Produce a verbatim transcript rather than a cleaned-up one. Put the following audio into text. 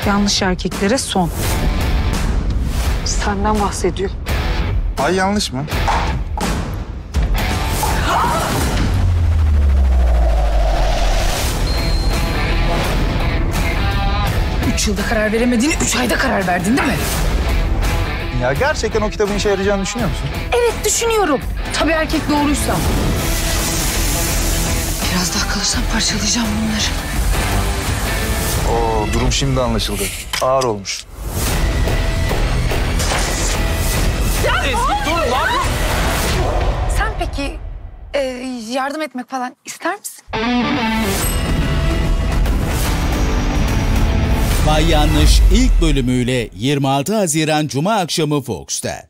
Yanlış erkeklere son. Senden bahsediyor. Ay yanlış mı? Üç yılda karar veremediğini üç ayda karar verdin değil mi? Ya gerçekten o kitabın işe yarayacağını düşünüyor musun? Evet düşünüyorum. Tabii erkek doğruysa. Biraz daha kalırsam parçalayacağım bunları. Oo, durum şimdi anlaşıldı. Ağır olmuş. Sen peki e, yardım etmek falan ister misin? Bay Yanlış ilk bölümüyle yirmi altı Haziran Cuma akşamı Fox'ta.